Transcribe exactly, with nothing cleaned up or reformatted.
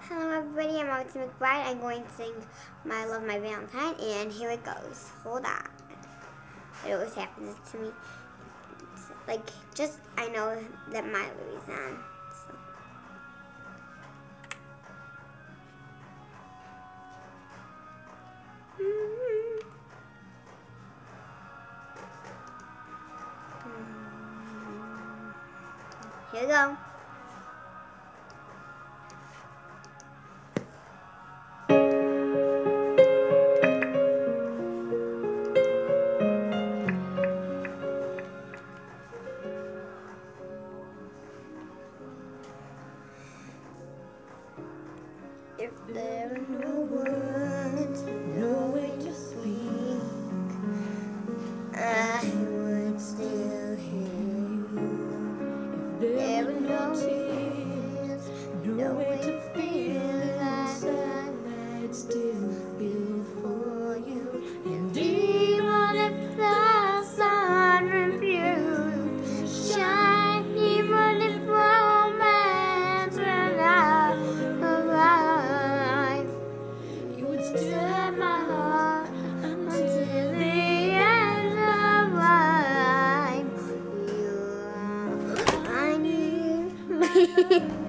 Hello everybody, I'm Martina McBride. I'm going to sing My Love, My Valentine, and here it goes. Hold on. It always happens to me. It's like, just, I know that my Louie's on. So. Mm-hmm. Here we go. If there were no words, no way to speak, I would still hear you. If there were no tears, no way to feel like I'd still feel for you. And even if the sun refused to shine, even if romance ran out of life, you would still have my heart until the end of life. You are, I need